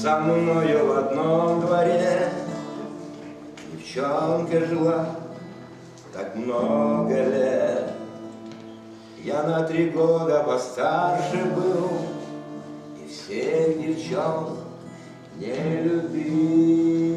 Со мною в одном дворе девчонка жила так много лет. Я на 3 года постарше был и всех девчонок не любил.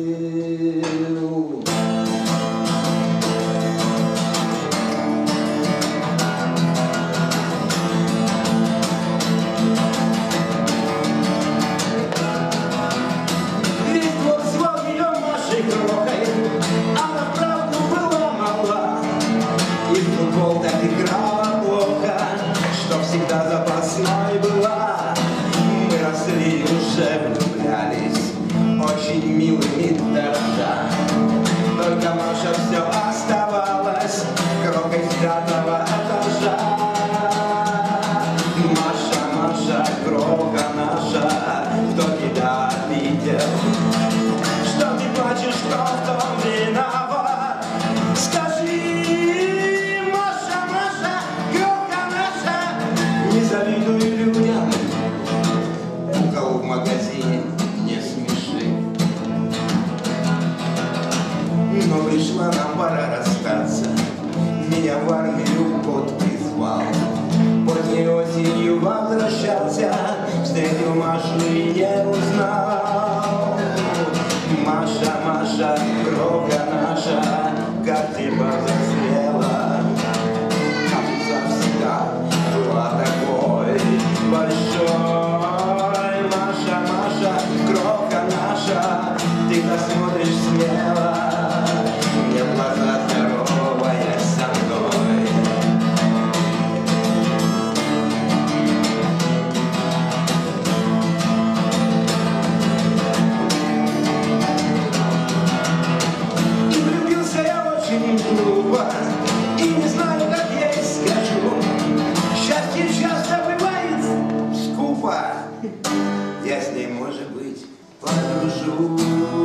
Весь двор звал ее Машей Крохой, она вправду была мала, и в футбол так играла плохо, что всегда запасной была. Мы росли, уже влюблялись, очень милыми дорожа. Только Маша все оставалась крохой с 5-го этажа. Маша, Маша, кроха наша, кто тебя обидел? Что ты плачешь, кто в том виноват? Скажи, Маша, Маша, кроха наша, не завидуй людям, у кого в магазине не смеши. Но пришла нам пора расстаться, меня в армию кот призвал. Поздней осенью возвращался, встретил Машу и не узнал. Маша, Маша, кроха наша, как ты повзрослела, как завсегда была такой большой. Маша, Маша, кроха наша, ты посмотришь смело мне в глаза, здоровая со мной. И влюбился я очень глупо, и не знаю, как я ей скажу. Счастье часто бывает скупо, я с ней, может быть, подружусь.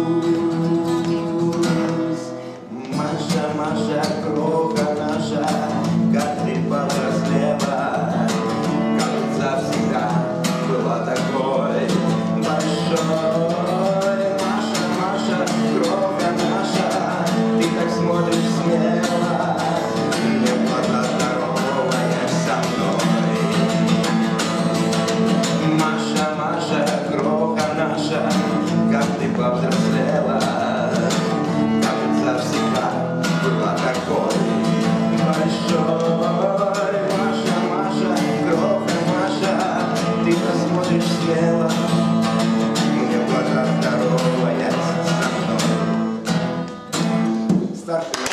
Маша, Маша, кроха наша, как ты повзрослела, как завсегда была такой большой. Маша, Маша, кроха наша, ты так смотришь смело мне в глаза, здоровая со мной. Маша, Маша, кроха наша, как ты повзрослела, как завсегда была такой большой. Маша, Маша, кроха наша, ты посмотришь смело мне в глаза, здоровая со мной. Старший.